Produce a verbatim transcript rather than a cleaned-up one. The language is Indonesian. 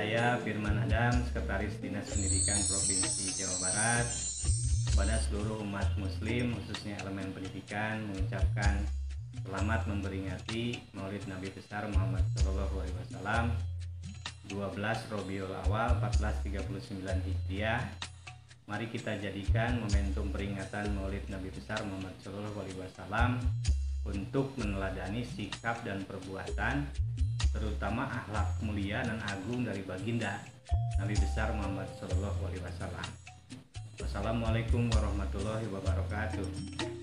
Saya Firman Adam, Sekretaris Dinas Pendidikan Provinsi Jawa Barat. Kepada seluruh umat muslim, khususnya elemen pendidikan, mengucapkan selamat memperingati Maulid Nabi besar Muhammad Shallallahu Alaihi Wasallam dua belas Rabiul Awal seribu empat ratus tiga puluh sembilan Hijriah. Mari kita jadikan momentum peringatan Maulid Nabi besar Muhammad Shallallahu Alaihi Wasallam untuk meneladani sikap dan perbuatan, terutama akhlak mulia dan agung dari baginda Nabi besar Muhammad Shallallahu Alaihi Wasallam. Wassalamualaikum warahmatullahi wabarakatuh.